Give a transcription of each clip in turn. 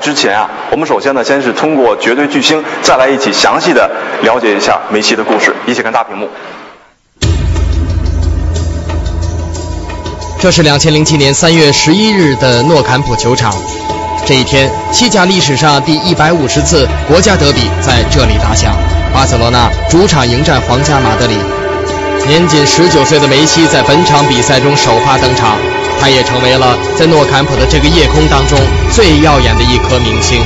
之前啊，我们首先呢，先是通过绝对巨星，再来一起详细的了解一下梅西的故事。一起看大屏幕。 这是2007年3月11日的诺坎普球场。这一天，西甲历史上第150次国家德比在这里打响。巴塞罗那主场迎战皇家马德里。年仅19岁的梅西在本场比赛中首发登场，他也成为了在诺坎普的这个夜空当中最耀眼的一颗明星。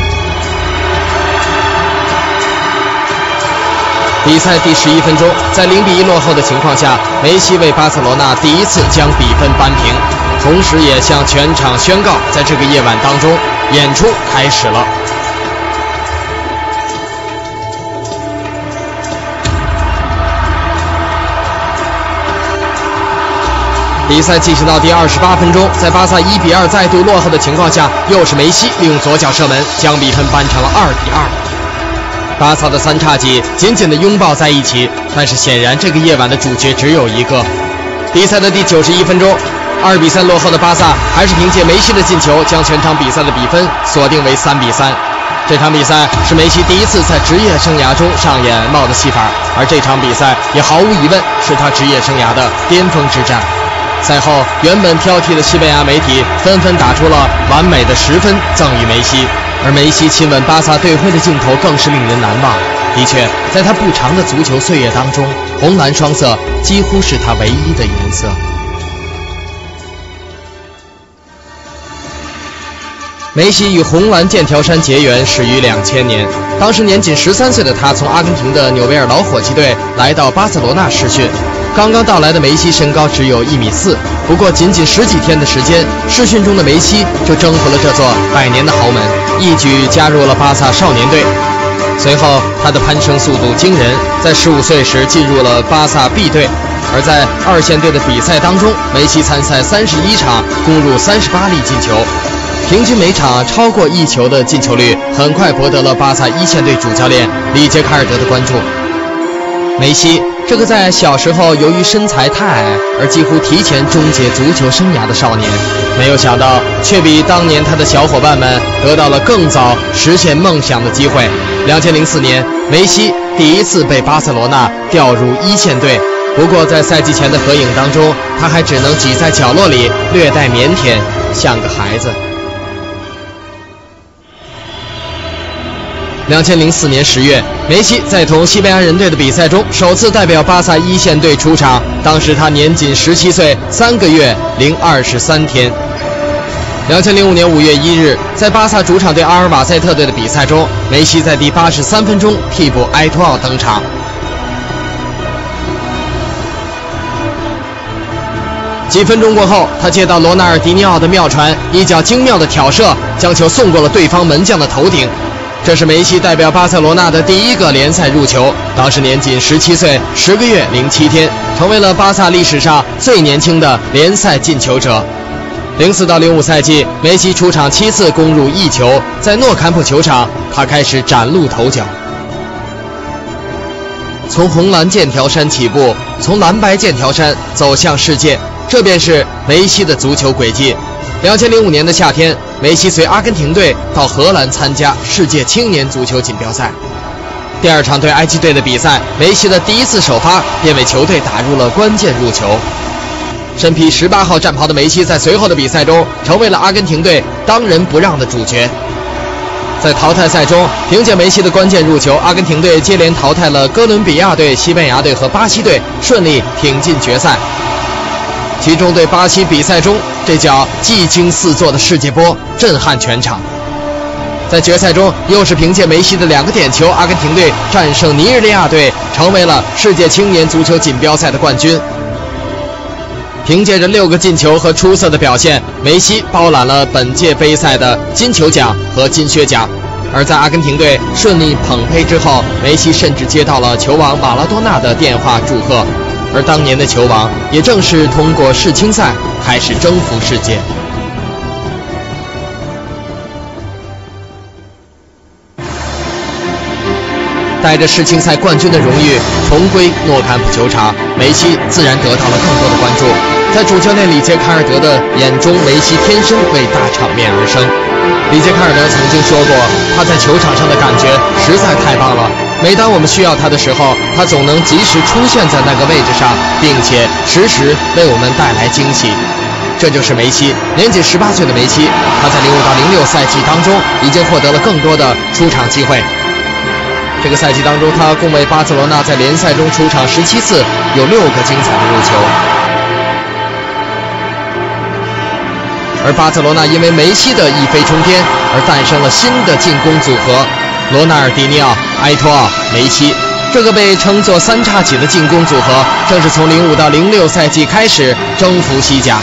比赛第11分钟，在0-1落后的情况下，梅西为巴塞罗那第一次将比分扳平，同时也向全场宣告，在这个夜晚当中，演出开始了。比赛进行到第28分钟，在巴萨1-2再度落后的情况下，又是梅西利用左脚射门，将比分扳成了2-2。巴萨的三叉戟紧紧地拥抱在一起，但是显然这个夜晚的主角只有一个。比赛的第91分钟，2-3落后的巴萨还是凭借梅西的进球，将全场比赛的比分锁定为3-3。这场比赛是梅西第一次在职业生涯中上演帽子戏法，而这场比赛也毫无疑问是他职业生涯的巅峰之战。赛后，原本挑剔的西班牙媒体纷纷打出了完美的10分赠予梅西，而梅西亲吻巴萨队徽的镜头更是令人难忘。的确，在他不长的足球岁月当中，红蓝双色几乎是他唯一的颜色。梅西与红蓝剑条衫结缘始于2000年，当时年仅13岁的他从阿根廷的纽维尔老伙计队来到巴塞罗那试训。刚刚到来的梅西身高只有1.4米，不过仅仅10几天的时间，试训中的梅西就征服了这座100年的豪门，一举加入了巴萨少年队。随后，他的攀升速度惊人，在15岁时进入了巴萨 B 队，而在2线队的比赛当中，梅西参赛31场，攻入38粒进球，平均每场超过1球的进球率，很快博得了巴萨1线队主教练里杰卡尔德的关注。梅西这个在小时候由于身材太矮而几乎提前终结足球生涯的少年，没有想到却比当年他的小伙伴们得到了更早实现梦想的机会。2004年，梅西第一次被巴塞罗那调入1线队，不过在赛季前的合影当中，他还只能挤在角落里，略带腼腆，像个孩子。2004年10月，梅西在同西班牙人队的比赛中首次代表巴萨1线队出场，当时他年仅17岁3个月零23天。2005年5月1日，在巴萨主场对阿尔瓦塞特队的比赛中，梅西在第83分钟替补埃托奥登场。几分钟过后，他接到罗纳尔迪尼奥的妙传，一脚精妙的挑射，将球送过了对方门将的头顶。这是梅西代表巴塞罗那的第一个联赛入球，当时年仅17岁10个月07天，成为了巴萨历史上最年轻的联赛进球者。04到05赛季，梅西出场7次攻入1球，在诺坎普球场，他开始崭露头角。从红蓝剑条衫起步，从蓝白剑条衫走向世界，这便是梅西的足球轨迹。2005年的夏天，梅西随阿根廷队到荷兰参加世界青年足球锦标赛。第2场对埃及队的比赛，梅西的第一次首发便为球队打入了关键入球。身披18号战袍的梅西在随后的比赛中成为了阿根廷队当仁不让的主角。在淘汰赛中，凭借梅西的关键入球，阿根廷队接连淘汰了哥伦比亚队、西班牙队和巴西队，顺利挺进决赛。其中对巴西比赛中，这脚技惊四座的世界波震撼全场。在决赛中，又是凭借梅西的2个点球，阿根廷队战胜尼日利亚队，成为了世界青年足球锦标赛的冠军。凭借着6个进球和出色的表现，梅西包揽了本届杯赛的金球奖和金靴奖。而在阿根廷队顺利捧杯之后，梅西甚至接到了球王马拉多纳的电话祝贺。而当年的球王也正是通过世青赛开始征服世界。带着世青赛冠军的荣誉重归诺坎普球场，梅西自然得到了更多的关注。 在主教练里杰卡尔德的眼中，梅西天生为大场面而生。里杰卡尔德曾经说过，他在球场上的感觉实在太棒了，每当我们需要他的时候，他总能及时出现在那个位置上，并且时时为我们带来惊喜。这就是梅西，年仅18岁的梅西，他在05到06赛季当中已经获得了更多的出场机会。这个赛季当中，他共为巴塞罗那在联赛中出场17次，有6个精彩的入球。而巴塞罗那因为梅西的一飞冲天而诞生了新的进攻组合，罗纳尔迪尼奥、埃托奥、梅西。这个被称作三叉戟的进攻组合，正是从05到06赛季开始征服西甲。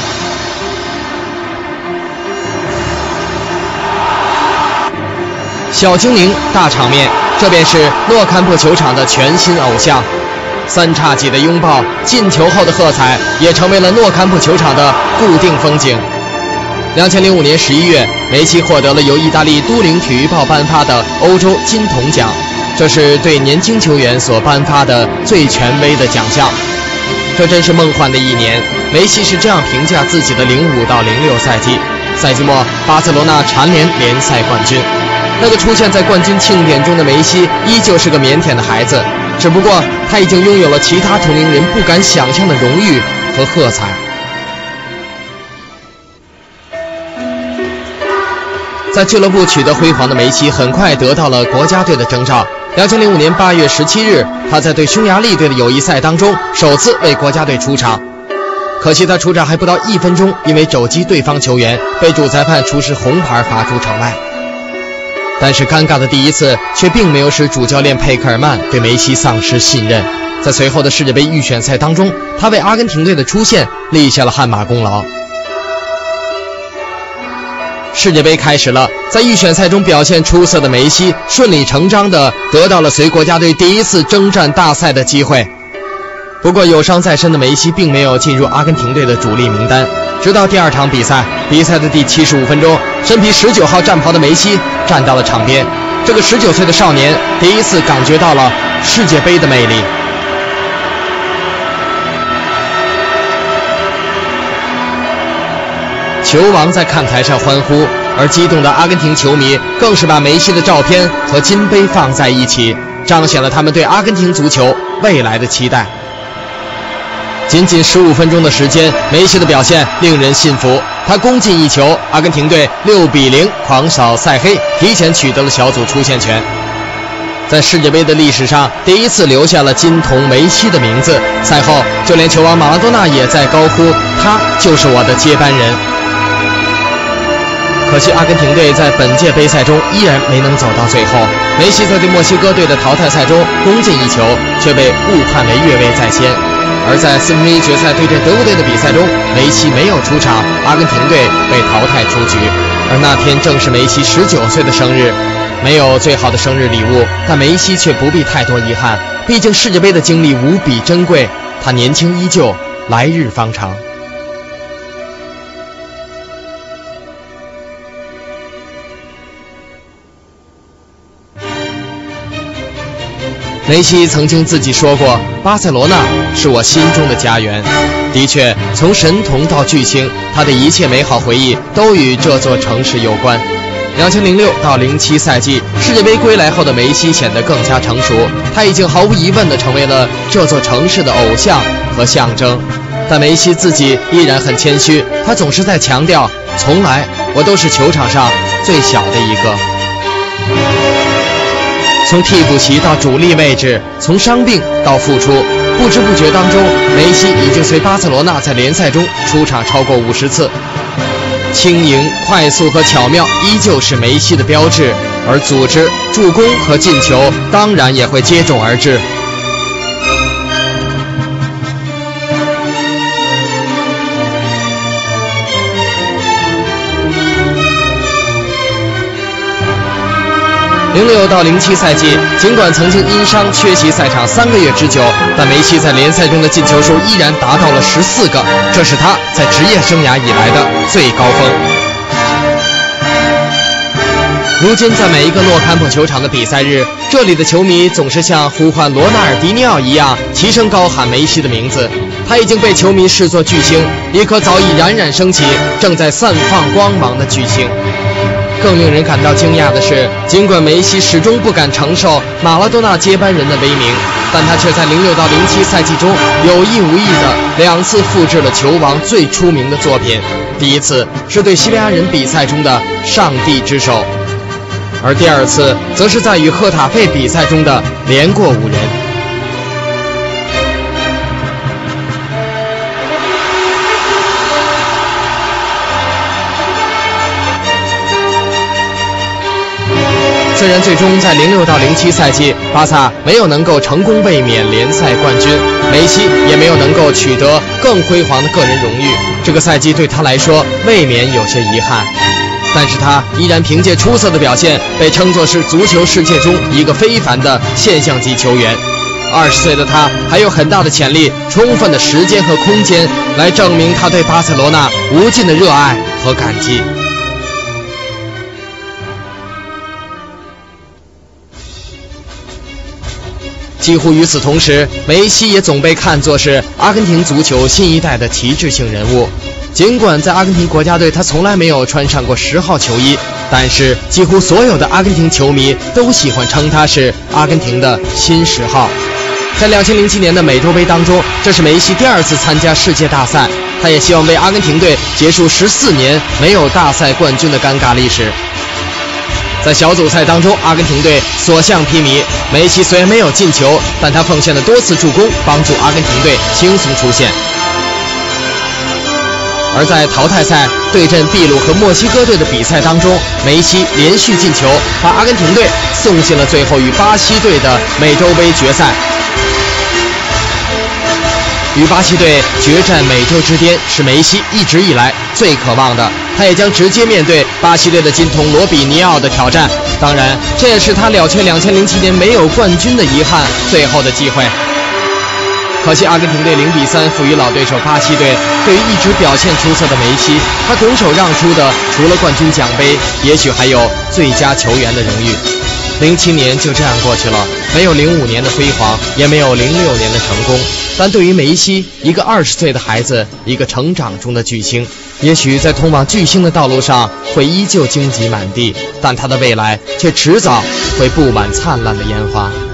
小精灵大场面，这便是诺坎普球场的全新偶像。三叉戟的拥抱，进球后的喝彩，也成为了诺坎普球场的固定风景。2005年11月，梅西获得了由意大利都灵体育报颁发的欧洲金童奖，这是对年轻球员所颁发的最权威的奖项。这真是梦幻的一年。梅西是这样评价自己的05到06赛季。赛季末，巴塞罗那蝉联联赛冠军。那个出现在冠军庆典中的梅西依旧是个腼腆的孩子，只不过他已经拥有了其他同龄人不敢想象的荣誉和喝彩。在俱乐部取得辉煌的梅西很快得到了国家队的征召。2005年8月17日，他在对匈牙利队的友谊赛当中首次为国家队出场。可惜他出场还不到1分钟，因为肘击对方球员，被主裁判出示红牌罚出场外。但是尴尬的第一次却并没有使主教练佩克尔曼对梅西丧失信任。在随后的世界杯预选赛当中，他为阿根廷队的出现立下了汗马功劳。世界杯开始了，在预选赛中表现出色的梅西顺理成章地得到了随国家队第一次征战大赛的机会。不过有伤在身的梅西并没有进入阿根廷队的主力名单，直到第2场比赛的第75分钟，身披19号战袍的梅西站到了场边。这个19岁的少年第一次感觉到了世界杯的魅力。球王在看台上欢呼，而激动的阿根廷球迷更是把梅西的照片和金杯放在一起，彰显了他们对阿根廷足球未来的期待。仅仅15分钟的时间，梅西的表现令人信服。他攻进一球，阿根廷队6比0狂扫塞黑，提前取得了小组出线权。在世界杯的历史上，第一次留下了金童梅西的名字。赛后，就连球王马拉多纳也在高呼：“他就是我的接班人。”可惜阿根廷队在本届杯赛中依然没能走到最后。梅西在对墨西哥队的淘汰赛中攻进一球，却被误判为越位在先。而在1/4决赛对阵德国队的比赛中，梅西没有出场，阿根廷队被淘汰出局。而那天正是梅西19岁的生日。没有最好的生日礼物，但梅西却不必太多遗憾，毕竟世界杯的经历无比珍贵，他年轻依旧，来日方长。梅西曾经自己说过，巴塞罗那是我心中的家园。的确，从神童到巨星，他的一切美好回忆都与这座城市有关。2006到07赛季，世界杯归来后的梅西显得更加成熟，他已经毫无疑问地成为了这座城市的偶像和象征。但梅西自己依然很谦虚，他总是在强调，从来我都是球场上最小的一个。从替补席到主力位置，从伤病到复出，不知不觉当中，梅西已经随巴塞罗那在联赛中出场超过50次。轻盈、快速和巧妙依旧是梅西的标志，而组织、助攻和进球当然也会接踵而至。06到07赛季，尽管曾经因伤缺席赛场3个月之久，但梅西在联赛中的进球数依然达到了14个，这是他在职业生涯以来的最高峰。如今在每一个诺坎普球场的比赛日，这里的球迷总是像呼唤罗纳尔迪尼奥一样齐声高喊梅西的名字。 他已经被球迷视作巨星，一颗早已冉冉升起、正在散放光芒的巨星。更令人感到惊讶的是，尽管梅西始终不敢承受马拉多纳接班人的威名，但他却在06到07赛季中有意无意地2次复制了球王最出名的作品。第一次是对西班牙人比赛中的上帝之手，而第二次则是在与赫塔费比赛中的连过5人。虽然最终在06到07赛季，巴萨没有能够成功卫冕联赛冠军，梅西也没有能够取得更辉煌的个人荣誉，这个赛季对他来说未免有些遗憾。但是他依然凭借出色的表现，被称作是足球世界中一个非凡的现象级球员。20岁的他还有很大的潜力，充分的时间和空间来证明他对巴塞罗那无尽的热爱和感激。几乎与此同时，梅西也总被看作是阿根廷足球新一代的旗帜性人物。尽管在阿根廷国家队他从来没有穿上过10号球衣，但是几乎所有的阿根廷球迷都喜欢称他是阿根廷的新10号。在2007年的美洲杯当中，这是梅西第2次参加世界大赛，他也希望为阿根廷队结束14年没有大赛冠军的尴尬历史。在小组赛当中，阿根廷队所向披靡，梅西虽然没有进球，但他奉献了多次助攻，帮助阿根廷队轻松出线。而在淘汰赛对阵秘鲁和墨西哥队的比赛当中，梅西连续进球，把阿根廷队送进了最后与巴西队的美洲杯决赛。与巴西队决战美洲之巅是梅西一直以来最渴望的，他也将直接面对巴西队的金童罗比尼奥的挑战。当然，这也是他了却2007年没有冠军的遗憾最后的机会。可惜阿根廷队0-3负于老对手巴西队。对于一直表现出色的梅西，他拱手让出的除了冠军奖杯，也许还有最佳球员的荣誉。07年就这样过去了，没有05年的辉煌，也没有06年的成功。但对于梅西，一个20岁的孩子，一个成长中的巨星，也许在通往巨星的道路上会依旧荆棘满地，但他的未来却迟早会布满灿烂的烟花。